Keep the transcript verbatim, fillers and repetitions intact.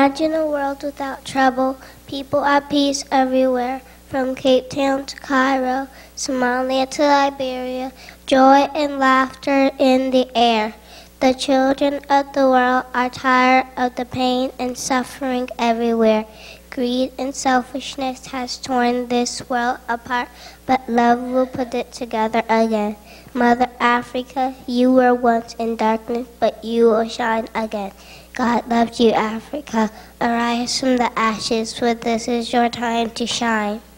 Imagine a world without trouble, people at peace everywhere, from Cape Town to Cairo, Somalia to Liberia, joy and laughter in the air. The children of the world are tired of the pain and suffering everywhere. Greed and selfishness has torn this world apart, but love will put it together again. Mother Africa, you were once in darkness, but you will shine again. God loves you, Africa. Arise from the ashes, for this is your time to shine.